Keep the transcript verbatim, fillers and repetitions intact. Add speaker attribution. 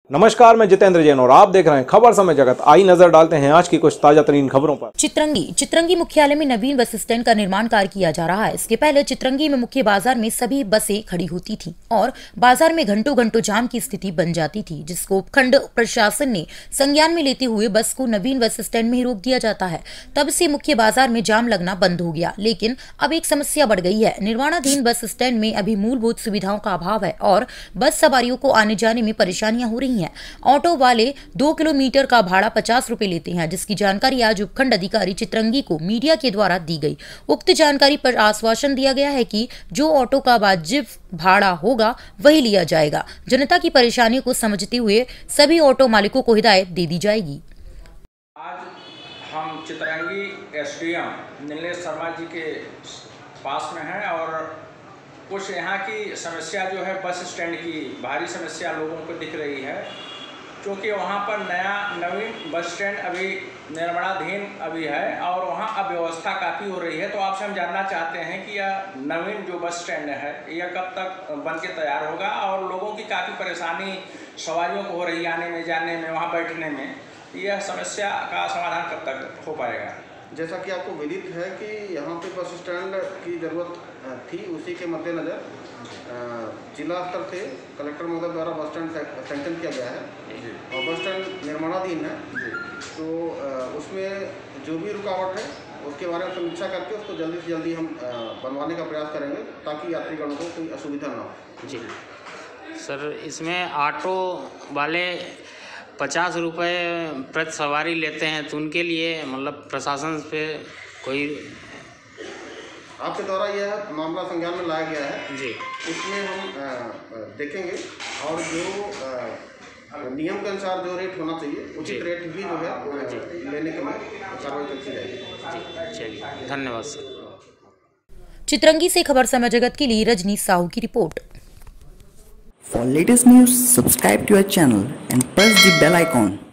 Speaker 1: नमस्कार, मैं जितेंद्र जैन और आप देख रहे हैं खबर समय जगत। आई नजर डालते हैं आज की कुछ ताजा तरीन खबरों पर।
Speaker 2: चित्रंगी चित्रंगी मुख्यालय में नवीन बस स्टैंड का निर्माण कार्य किया जा रहा है। इसके पहले चित्रंगी में मुख्य बाजार में सभी बसें खड़ी होती थीं और बाजार में घंटों घंटों जाम की स्थिति बन जाती थी, जिसको उपखंड प्रशासन ने संज्ञान में लेते हुए बस को नवीन बस स्टैंड में ही रोक दिया जाता है। तब से मुख्य बाजार में जाम लगना बंद हो गया, लेकिन अब एक समस्या बढ़ गई है। निर्माणाधीन बस स्टैंड में अभी मूलभूत सुविधाओं का अभाव है और बस सवारियों को आने जाने में परेशानियां हो रही हैं। ऑटो वाले दो किलोमीटर का भाड़ा पचास रुपए लेते हैं, जिसकी जानकारी आज उपखंड अधिकारी चित्रंगी को मीडिया के द्वारा दी गई। उक्त जानकारी पर आश्वासन दिया गया है कि जो ऑटो का वाजिब भाड़ा होगा वही लिया जाएगा। जनता की परेशानियों को समझते हुए सभी ऑटो मालिकों को हिदायत दे दी जाएगी।
Speaker 3: आज हम चित्रंगी एसडीएम नीलेश शर्मा जी के पास में हैं और कुछ यहाँ की समस्या जो है बस स्टैंड की भारी समस्या लोगों को दिख रही है, क्योंकि वहाँ पर नया नवीन बस स्टैंड अभी निर्माणाधीन अभी है और वहाँ अव्यवस्था काफ़ी हो रही है। तो आपसे हम जानना चाहते हैं कि यह नवीन जो बस स्टैंड है यह कब तक बन के तैयार होगा और लोगों की काफ़ी परेशानी सवारियों को हो रही है आने में जाने में वहाँ बैठने में, यह समस्या का समाधान कब तक हो पाएगा?
Speaker 4: जैसा कि आपको विदित है कि यहाँ पे बस स्टैंड की ज़रूरत थी, उसी के मद्देनज़र जिला स्तर से कलेक्टर महोदय द्वारा बस स्टैंड सैंक्शन किया गया है और बस स्टैंड निर्माणाधीन है। तो उसमें जो भी रुकावट है उसके बारे में समीक्षा करके उसको जल्दी से जल्दी हम बनवाने का प्रयास करेंगे ताकि यात्रीगणों को कोई असुविधा ना हो।
Speaker 5: जी सर, इसमें ऑटो वाले पचास रुपये प्रति सवारी लेते हैं, तो उनके लिए मतलब प्रशासन पे कोई
Speaker 4: आपके द्वारा यह मामला संज्ञान में लाया गया है
Speaker 5: जी,
Speaker 4: इसमें हम आ, देखेंगे और जो नियम के अनुसार जो रेट होना चाहिए उचित रेट भी जो है लेने के में कार्रवाई की जाएगी।
Speaker 5: चलिए, धन्यवाद सर।
Speaker 2: चित्रंगी से खबर समय जगत के लिए रजनी साहू की report.
Speaker 6: For latest news, subscribe to our channel and press the bell icon.